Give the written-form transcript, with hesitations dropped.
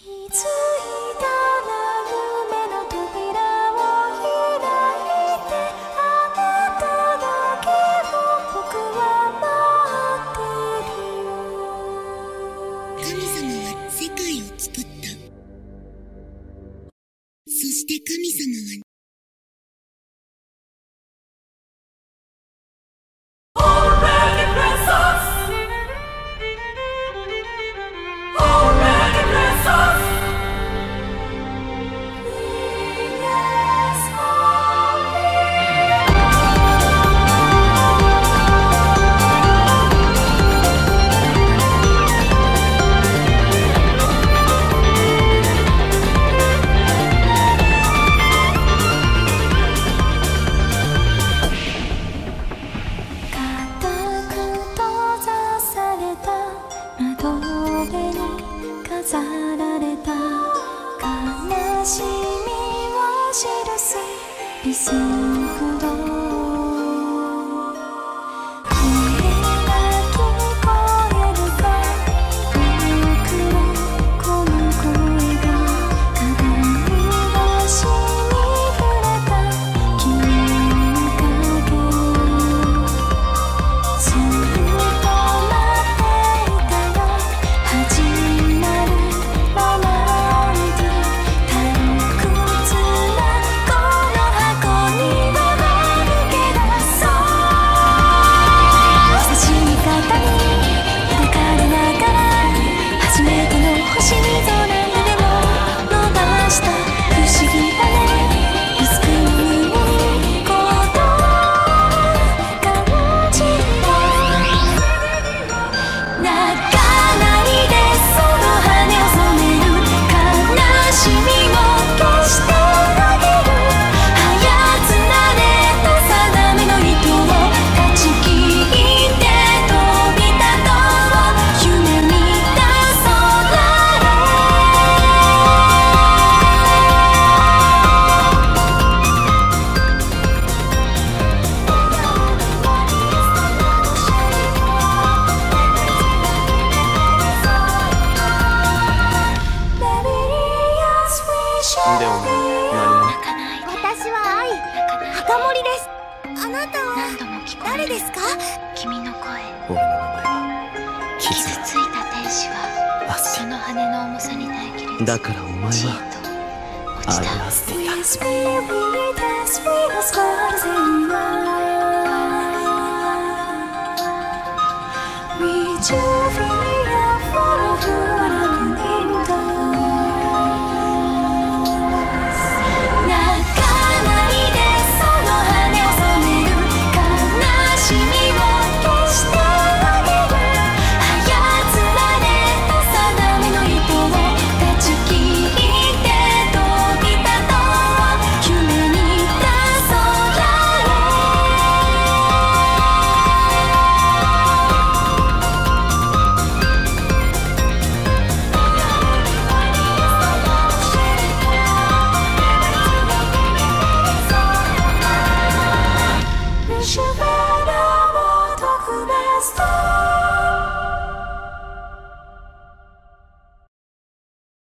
づいたら夢の扉を開いて、あなただけを僕は待ってる。 神様は世界を作った。そして神様は飾られた悲しみを記すリスクド声が聞こえるか、僕はこの声が鏡越しに触れた君にかける。ずっと待っていたよ、始まるロマンティック退屈なこの箱には歩け出そう。優しい方に抱かれながら初めての星空にでも伸ばした不思議だね。リスクの胸に行動感じた。泣かないでその羽を染める、悲しみを消してあげる。操られた定めの糸を断ち切って飛び立とう、夢見た空へ。 でも何も。 私は愛、墓守です。あなたは誰ですか？ 君の声。 俺の名前はキ傷ズついた天使はアステその羽の重さに耐えきれず、 ィ。だからお前じっはと落ちた。 アスティだ。 This spirit has been as far as in life. Rejuvenate